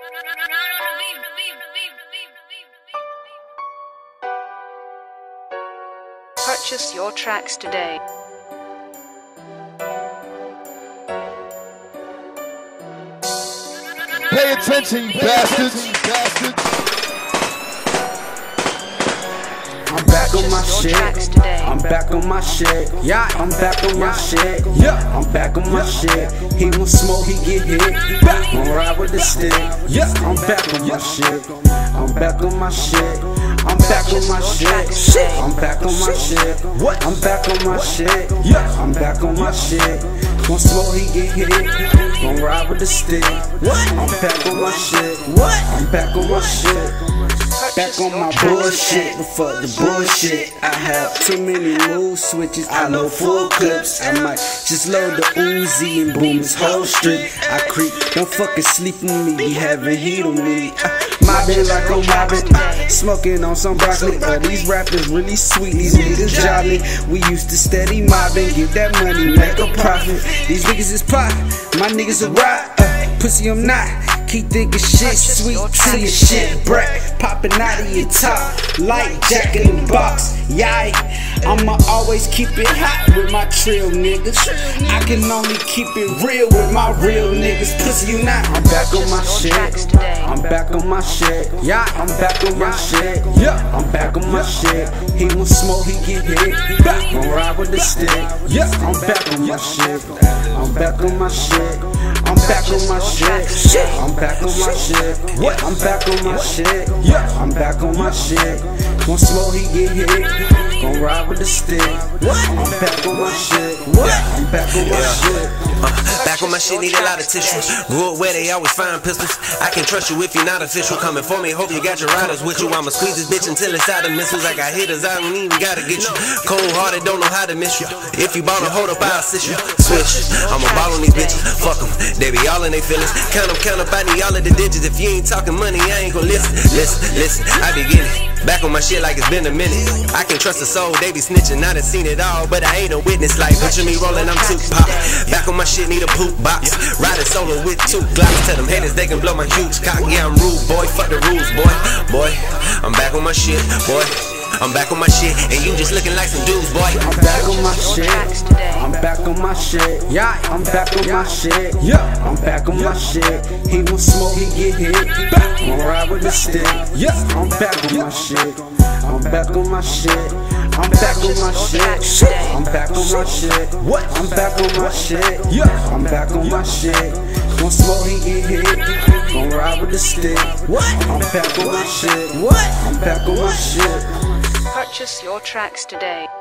Purchase your tracks today. Pay attention, you bastards. I'm back on my shit. I'm back on my shit. Yeah, I'm back on my shit. Yeah, I'm back on my shit. He won't smoke, he get hit. Won't ride with the stick. Yeah, I'm back on my shit. I'm back on my shit. I'm back on my shit. I'm back on my shit. What? I'm back on my shit. Yeah, I'm back on my shit. Won't smoke, he get hit. Won't ride with the stick. What? I'm back on my shit. What? I'm back on my shit. Back on my bullshit, but fuck the bullshit. I have too many move switches, I load full clips. I might just load the Uzi and boom this whole street. I creep, don't fucking sleep on me, be having heat on me. Mobbing like I'm mobbing, smoking on some broccoli. These rappers really sweet, these niggas jolly. We used to steady mobbing, get that money, make a profit. These niggas is pop, my niggas are ride. Pussy I'm not. Keep thinking shit sweet till your shit break. Popping out of your top like Jack in the Box. Yikes, I'ma always keep it hot with my trill niggas. I can only keep it real with my real niggas. Pussy you not. I'm back on my shit. I'm back on my shit. Yeah, I'm back on my shit. Yeah, I'm back on my shit. He won't smoke, he get hit. Won't ride with the stick. Yeah, I'm back on my shit. I'm back on my shit. I'm back on my shit. I'm back on my shit. What? I'm back on my shit. Yeah, I'm back on my shit. Won't smoke, he get hit. Gon' ride with the stick. What? I'm back on my shit. What? I'm back on my shit. Back on my shit, need a lot of tissue. Grew up where they always find pistols. I can trust you if you're not official. Coming for me, hope you got your riders with you. I'ma squeeze this bitch until it's out of missiles. I got hitters, I don't even gotta get you. Cold hearted, don't know how to miss you. If you ball a hold up, I'll assist you. Switch, I'ma ball on these bitches. Fuck them, they be all in they feelings. Count up, I need all of the digits. If you ain't talking money, I ain't gon' listen. Listen, I be getting back on my shit like it's been a minute. I can trust a soul, they be snitching. I done seen it all, but I ain't a witness. Like picture me rolling, I'm Tupac. Back on my shit, need a poop box. Riding solo with 2 Glocks. Tell them haters they can blow my huge cock. Yeah, I'm rude, boy. Fuck the rules, boy. I'm back on my shit, boy. I'm back on my shit, and you just looking like some dudes, boy. I'm back on my shit. I'm back on my shit. Yeah, I'm back on my shit. Yeah, I'm back on my shit. He won't smoke, he get hit. Won't ride with the stick. Yeah, I'm back on my shit. I'm back on my shit. I'm back on my shit. I'm back on my shit. What? I'm back on my shit. Yeah, I'm back on my shit. Won't smoke, he get hit. Gon' ride with the stick. What? I'm back on my shit. What? I'm back on my shit. Purchase your tracks today.